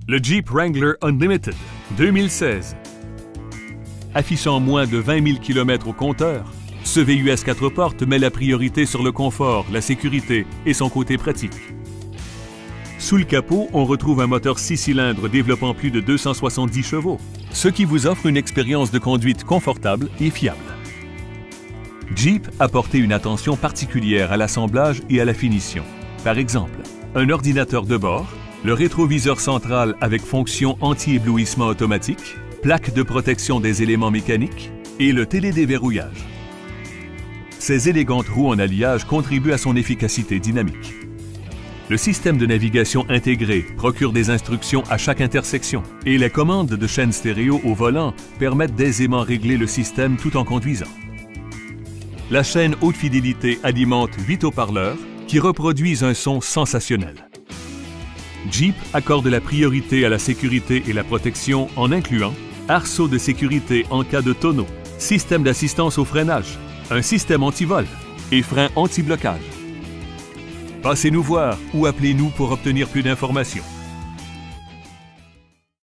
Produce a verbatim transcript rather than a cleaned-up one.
Le Jeep Wrangler Unlimited deux mille seize. Affichant moins de vingt mille kilomètres au compteur, ce V U S quatre portes met la priorité sur le confort, la sécurité et son côté pratique. Sous le capot, on retrouve un moteur six cylindres développant plus de deux cent soixante-dix chevaux, ce qui vous offre une expérience de conduite confortable et fiable. Jeep a porté une attention particulière à l'assemblage et à la finition. Par exemple, un ordinateur de bord, le rétroviseur central avec fonction anti-éblouissement automatique, plaque de protection des éléments mécaniques et le télédéverrouillage. Ces élégantes roues en alliage contribuent à son efficacité dynamique. Le système de navigation intégré procure des instructions à chaque intersection et les commandes de chaîne stéréo au volant permettent d'aisément régler le système tout en conduisant. La chaîne haute fidélité alimente huit haut-parleurs qui reproduisent un son sensationnel. Jeep accorde la priorité à la sécurité et la protection en incluant arceaux de sécurité en cas de tonneau, système d'assistance au freinage, un système anti-vol et frein anti-blocage. Passez nous voir ou appelez-nous pour obtenir plus d'informations.